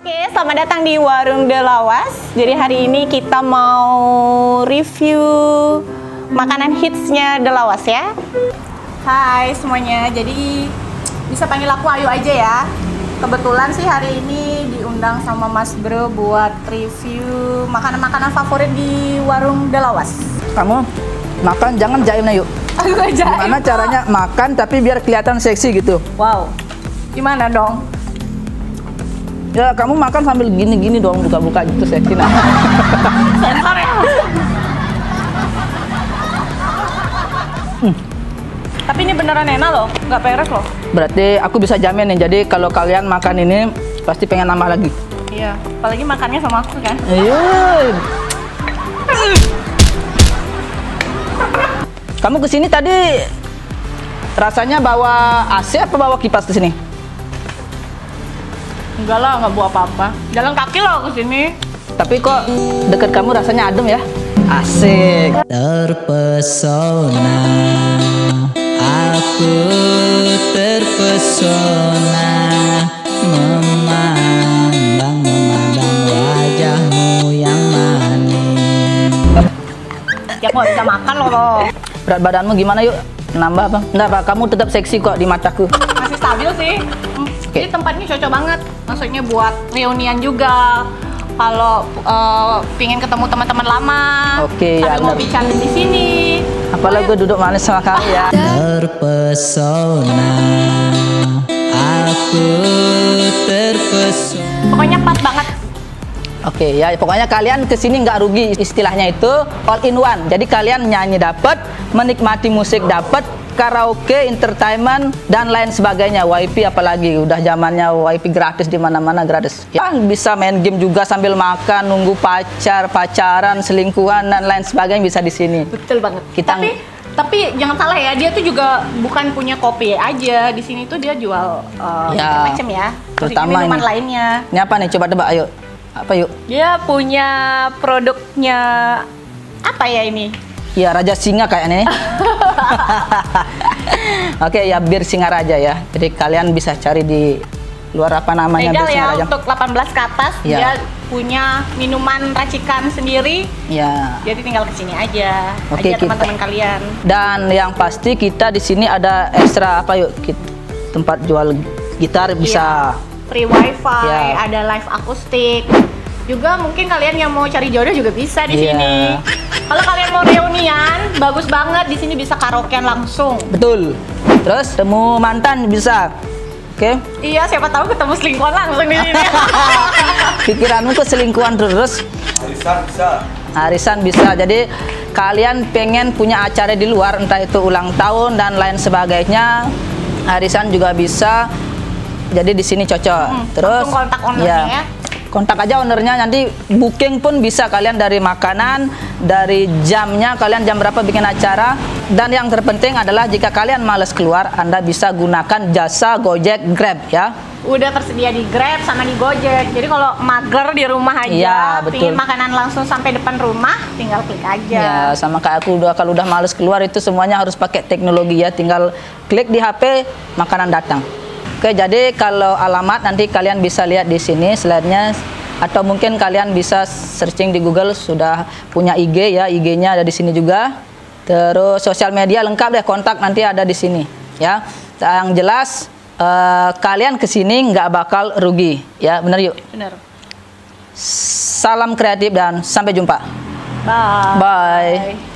Oke, selamat datang di Warung Delawas. Jadi hari ini kita mau review makanan hitsnya Delawas ya. Hai semuanya, jadi bisa panggil aku Ayu aja ya. Kebetulan sih hari ini diundang sama Mas Bro buat review makanan-makanan favorit di Warung Delawas. Kamu makan jangan jaim yuk. Gimana caranya makan tapi biar kelihatan seksi gitu? Wow, gimana dong? Ya kamu makan sambil gini-gini dong, buka-buka gitu seksi nah. Sensor ya. Tapi ini beneran enak loh, nggak peres loh. Berarti aku bisa jamin nih, jadi kalau kalian makan ini pasti pengen nambah lagi. Iya, apalagi makannya sama aku kan. Iya. Kamu kesini tadi rasanya bawa AC apa bawa kipas ke sini? Enggak lah, nggak bawa apa-apa. Jalan kaki loh ke sini. Tapi kok deket kamu rasanya adem ya? Asik. Terpesona, aku terpesona memandang wajahmu yang manis. Ya kok bisa makan loh. Berat badanmu gimana yuk? Nambah apa? Enggak Pak, kamu tetap seksi kok di mataku. Masih stabil sih. Oke. Jadi tempatnya cocok banget. Maksudnya buat reunian juga. Kalau pingin ketemu teman-teman lama. Oke, ya, sambil mau bicara di sini. Apalagi gue duduk manis sama kamu ya. Terpesona, aku terpesona. Pokoknya pas banget. Oke ya, pokoknya kalian kesini nggak rugi, istilahnya itu all in one. Jadi kalian nyanyi dapat, menikmati musik dapat, karaoke, entertainment dan lain sebagainya. WiFi apalagi, udah zamannya WiFi gratis di mana-mana gratis. Ya bisa main game juga sambil makan, nunggu pacaran, selingkuhan dan lain sebagainya bisa di sini. Betul banget. Kita tapi jangan salah ya, dia tuh juga bukan punya kopi aja. Di sini tuh dia jual Ya, macam ya. terutama minuman ini. lainnya. Ini apa nih? Coba tebak, ayo. Apa yuk? Dia punya produknya apa ya ini? Ya Raja Singa kayaknya nih. Oke ya, bir Singaraja ya. Jadi kalian bisa cari di luar apa namanya Legal bir ya, Singaraja. untuk 18 ke atas. Ya. Dia punya minuman racikan sendiri. Ya. Jadi tinggal kesini aja. Oke, Ajak teman-teman kalian. Dan yang pasti kita di sini ada ekstra apa yuk? Tempat jual gitar bisa. Free wifi, Ya. ada live akustik. Juga mungkin kalian yang mau cari jodoh juga bisa di Iya. sini. Kalau kalian mau reunian, bagus banget di sini bisa karaokean langsung. Betul. Terus temu mantan bisa. Oke. Iya, siapa tahu ketemu selingkuhan langsung di sini. Pikiranmu ke selingkuhan terus. Arisan bisa. Jadi kalian pengen punya acara di luar, entah itu ulang tahun dan lain sebagainya, arisan juga bisa. Jadi di sini cocok. Terus langsung kontak ownernya ya. Kontak aja ownernya, nanti booking pun bisa kalian dari makanan, dari jamnya, kalian jam berapa bikin acara. Dan yang terpenting adalah jika kalian males keluar, Anda bisa gunakan jasa Gojek, Grab ya. Udah tersedia di Grab sama di Gojek. Jadi kalau mager di rumah aja, Iya, betul. pingin makanan langsung sampai depan rumah, tinggal klik aja. Ya, sama kayak aku kalau udah males keluar itu semuanya harus pakai teknologi ya. Tinggal klik di HP, makanan datang. Oke, jadi kalau alamat nanti kalian bisa lihat di sini slide-nya, atau mungkin kalian bisa searching di Google, sudah punya IG ya, IG-nya ada di sini juga. Terus sosial media lengkap deh, kontak nanti ada di sini ya. Yang jelas kalian kesini nggak bakal rugi ya, bener yuk. Bener. Salam kreatif dan sampai jumpa. Bye. Bye.